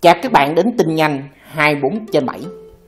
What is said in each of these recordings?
Chào các bạn đến tin nhanh 24/7.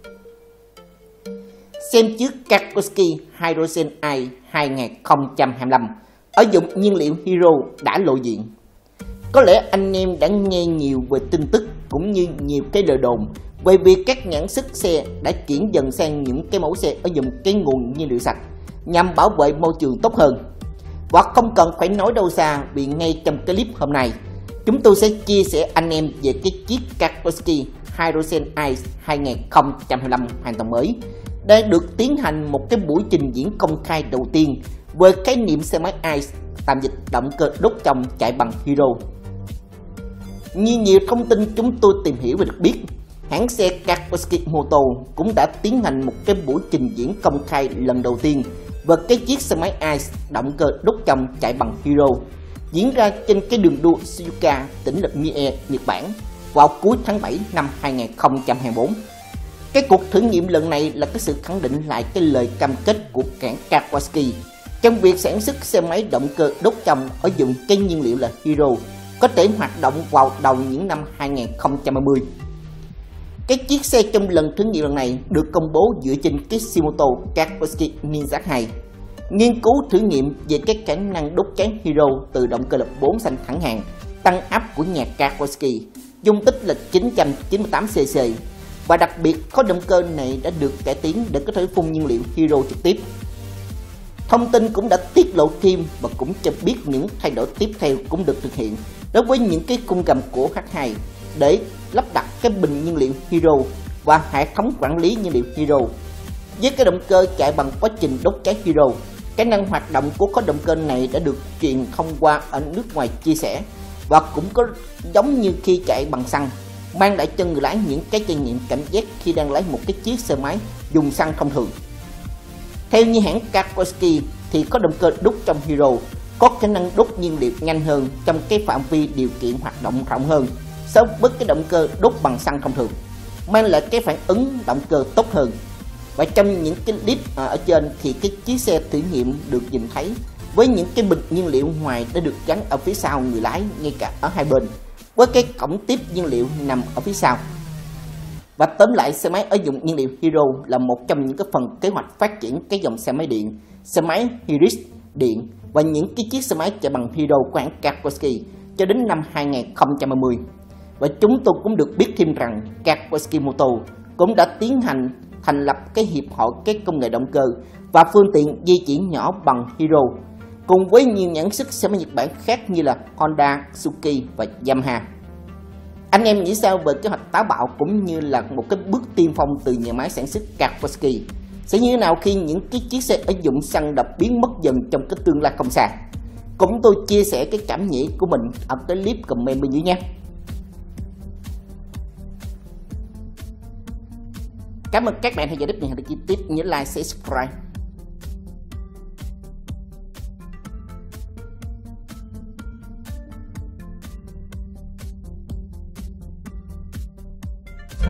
Xem chiếc Kaspersky Hydrogen i 2025 ở dụng nhiên liệu Hero đã lộ diện. Có lẽ anh em đã nghe nhiều về tin tức cũng như nhiều cái lời đồn về việc các nhãn sức xe đã chuyển dần sang những cái mẫu xe ở dụng cái nguồn nhiên liệu sạch nhằm bảo vệ môi trường tốt hơn. Và không cần phải nói đâu xa vì ngay trong cái clip hôm nay chúng tôi sẽ chia sẻ anh em về cái chiếc Kaspersky Hydrogen i 2025 hoàn toàn mới đang được tiến hành một cái buổi trình diễn công khai đầu tiên về khái niệm xe máy ICE tạm dịch động cơ đốt trong chạy bằng Hero. Như nhiều thông tin chúng tôi tìm hiểu và được biết, hãng xe Kaspersky Motor cũng đã tiến hành một cái buổi trình diễn công khai lần đầu tiên về cái chiếc xe máy ICE động cơ đốt trong chạy bằng Hero diễn ra trên cái đường đua Suzuka tỉnh lục Mie, Nhật Bản vào cuối tháng 7 năm 2024. Cái cuộc thử nghiệm lần này là cái sự khẳng định lại cái lời cam kết của hãng Kaspersky trong việc sản xuất xe máy động cơ đốt trong ở dùng cái nhiên liệu là Hero có thể hoạt động vào đầu những năm 2030. Cái chiếc xe trong lần thử nghiệm lần này được công bố dựa trên cái siêu mô tô Kaspersky Ninja 2. Nghiên cứu thử nghiệm về cái khả năng đốt cháy Hero từ động cơ lập 4 xanh thẳng hàng tăng áp của nhà Kaspersky, dung tích là 998cc, và đặc biệt khối động cơ này đã được cải tiến để có thể phun nhiên liệu Hero trực tiếp. Thông tin cũng đã tiết lộ thêm và cũng cho biết những thay đổi tiếp theo cũng được thực hiện đối với những cái khung gầm của H2 để lắp đặt cái bình nhiên liệu Hero và hệ thống quản lý nhiên liệu Hero. Với cái động cơ chạy bằng quá trình đốt cháy Hero, khả năng hoạt động của khối động cơ này đã được truyền thông qua ở nước ngoài chia sẻ và cũng có giống như khi chạy bằng xăng, mang lại cho người lái những cái trải nghiệm cảm giác khi đang lái một cái chiếc xe máy dùng xăng thông thường. Theo như hãng Kaspersky thì có động cơ đốt trong Hero có khả năng đốt nhiên liệu nhanh hơn trong cái phạm vi điều kiện hoạt động rộng hơn so với cái động cơ đốt bằng xăng thông thường, mang lại cái phản ứng động cơ tốt hơn. Và trong những cái clip ở trên thì cái chiếc xe thử nghiệm được nhìn thấy với những cái bình nhiên liệu ngoài đã được gắn ở phía sau người lái ngay cả ở hai bên, với cái cổng tiếp nhiên liệu nằm ở phía sau. Và tóm lại, xe máy ở dụng nhiên liệu Hero là một trong những cái phần kế hoạch phát triển cái dòng xe máy điện, xe máy hybrid điện và những cái chiếc xe máy chạy bằng Hero của hãng Kaspersky cho đến năm 2030. Và chúng tôi cũng được biết thêm rằng Kaspersky Motor cũng đã tiến hành thành lập cái hiệp hội cái công nghệ động cơ và phương tiện di chuyển nhỏ bằng Hero cùng với nhiều nhãn sức xe máy Nhật Bản khác như là Honda, Suzuki và Yamaha. Anh em nghĩ sao về kế hoạch táo bạo cũng như là một cái bước tiên phong từ nhà máy sản xuất Kaspersky? Sẽ như thế nào khi những cái chiếc xe ở dụng xăng đập biến mất dần trong cái tương lai không xa? Cũng tôi chia sẻ cái cảm nghĩ của mình ở cái clip comment bên dưới nha. Cảm ơn các bạn theo dõi clip này, hãy đăng ký tiếp, nhớ like, share, subscribe.